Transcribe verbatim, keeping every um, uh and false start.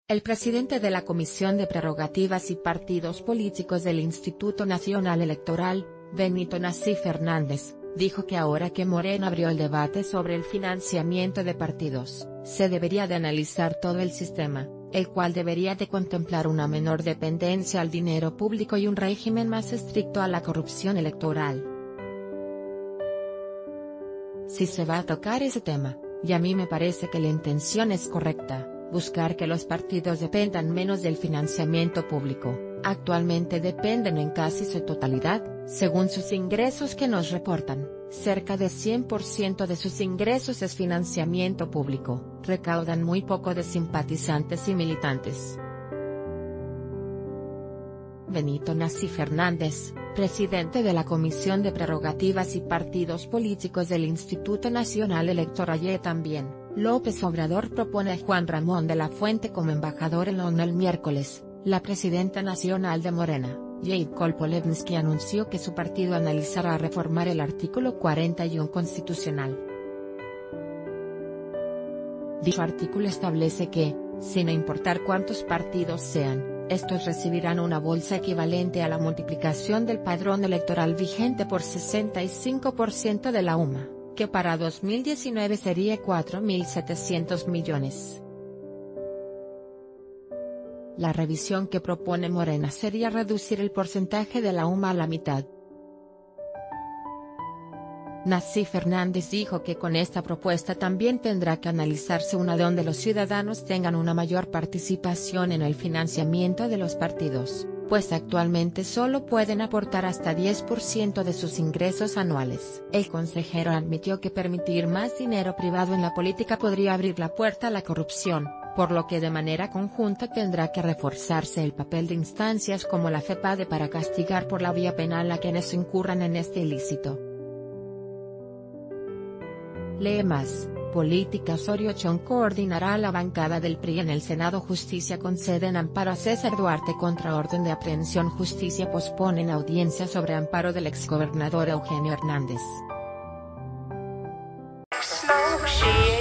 El presidente de la Comisión de Prerrogativas y Partidos Políticos del Instituto Nacional Electoral, Benito Nassi Fernández, dijo que ahora que Morena abrió el debate sobre el financiamiento de partidos, se debería de analizar todo el sistema, el cual debería de contemplar una menor dependencia al dinero público y un régimen más estricto a la corrupción electoral. Si se va a tocar ese tema, y a mí me parece que la intención es correcta, buscar que los partidos dependan menos del financiamiento público. Actualmente dependen en casi su totalidad, según sus ingresos que nos reportan, cerca de cien por ciento de sus ingresos es financiamiento público, recaudan muy poco de simpatizantes y militantes. Benito Nassi Fernández, presidente de la Comisión de Prerrogativas y Partidos Políticos del Instituto Nacional Electoral y también, López Obrador propone a Juan Ramón de la Fuente como embajador en la ONU el miércoles. La presidenta nacional de Morena, Jacob Polensky, anunció que su partido analizará reformar el artículo cuarenta y uno constitucional. Dicho artículo establece que, sin importar cuántos partidos sean, estos recibirán una bolsa equivalente a la multiplicación del padrón electoral vigente por sesenta y cinco por ciento de la U M A, que para dos mil diecinueve sería cuatro mil setecientos millones. La revisión que propone Morena sería reducir el porcentaje de la U M A a la mitad. Nassi Fernández dijo que con esta propuesta también tendrá que analizarse una donde los ciudadanos tengan una mayor participación en el financiamiento de los partidos, pues actualmente solo pueden aportar hasta diez por ciento de sus ingresos anuales. El consejero admitió que permitir más dinero privado en la política podría abrir la puerta a la corrupción, por lo que de manera conjunta tendrá que reforzarse el papel de instancias como la FEPADE para castigar por la vía penal a quienes incurran en este ilícito. Lee más, Política. Osorio Chong coordinará a la bancada del P R I en el Senado. Justicia concede en amparo a César Duarte contra orden de aprehensión. Justicia pospone en audiencia sobre amparo del exgobernador Eugenio Hernández.